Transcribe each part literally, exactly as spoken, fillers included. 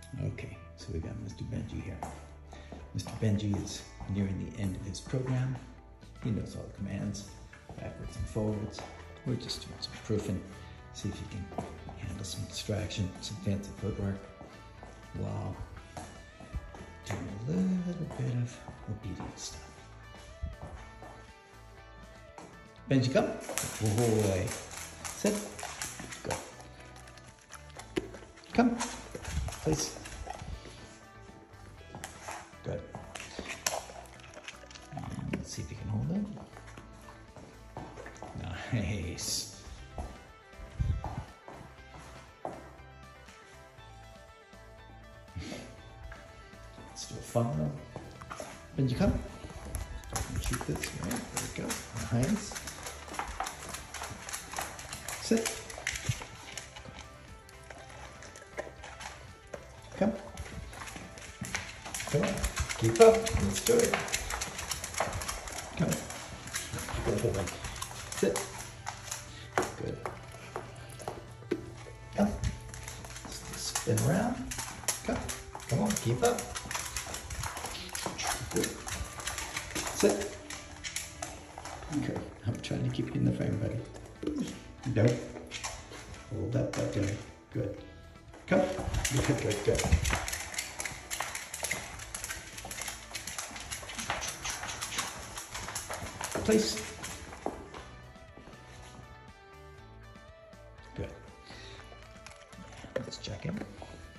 Okay, so we got Mister Benji here. Mister Benji is nearing the end of his program. He knows all the commands, backwards and forwards. We're just doing some proofing, see if he can handle some distraction, some fancy footwork, while doing a little bit of obedience stuff. Benji, come. Good boy. Sit. Go. Come. Please. Good. And let's see if you can hold it. Nice. Let's do a follow. Benji, come. Keep this right. There we go. Nice. Sit. Come. Come on. Keep up. Let's do it. Come. Good. Sit. Good. Come. Spin around. Come. Come on. Keep up. Good. Sit. Okay. I'm trying to keep you in the frame, buddy. Nope. Hold that butt down. Good. Come. Good, good, good. Place. Good. Let's check in.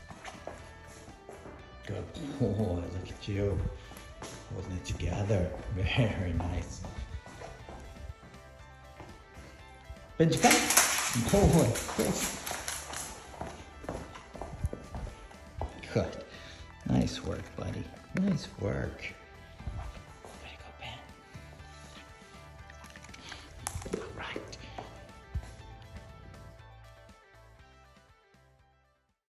Good. Oh, look at you. Holding it together. Very nice. Benji, come. Boy, good. Nice work, buddy. Nice work.